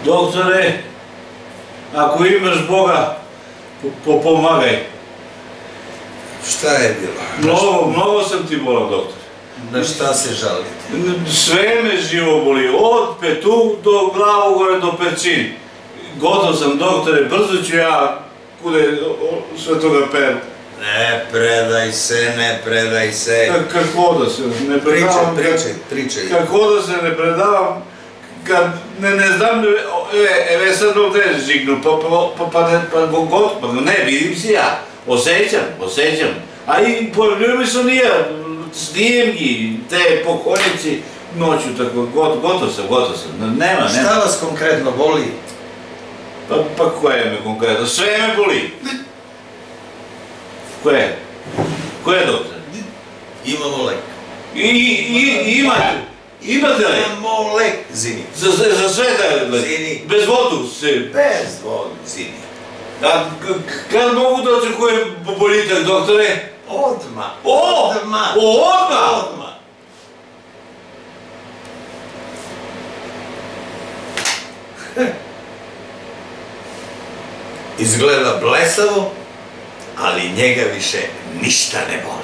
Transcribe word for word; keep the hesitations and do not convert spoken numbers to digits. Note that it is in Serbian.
Doktore, ako imaš Boga, pomagaj. Šta je bilo? Mnogo, mnogo sam ti bolan, doktor. Na šta se žalite? Sve me živo boli, od petu do glavu gore do perčini. Gotov sam, doktore, brzo ću ja kude sve toga peru. Ne predaj se, ne predaj se. Kako da se ne predavam? Pričaj, pričaj, pričaj. Kako da se ne predavam? Kad ne znam, evo sad ovdje žignu, pa ne, vidim si ja, osjećam, osjećam. A i pojavljuju mi su nije, snijemki, te pokojnici, noću tako, gotov sam, gotov sam, nema, nema. Šta vas konkretno boli? Pa koje me konkretno, sve me boli. Koje? Koje, doktor? Imamo lek. Imate? Imate li? Imamo lek, zini. Za sve taj lek? Zini. Bez vodu se? Bez vodu, zini. A kad mogu da očekujem boljitak, doktore? Odmah. Odmah? Odmah? Odmah. Izgleda blesavo, ali njega više ništa ne boli.